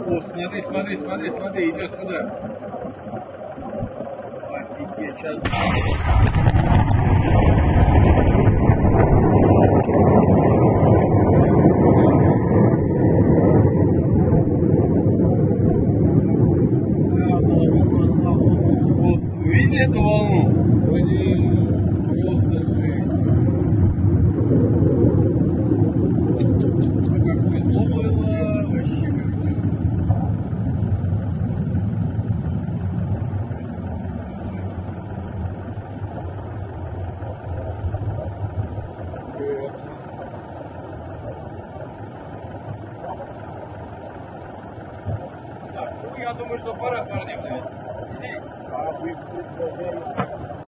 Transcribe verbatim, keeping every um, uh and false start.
О, смотри, смотри, смотри, смотри, идет сюда. Офигеть, сейчас. Вот, видели эту волну? Просто жесть. А как светло было, вообще как-то. Так, ну я думаю, что пора, парни, блядь. А вы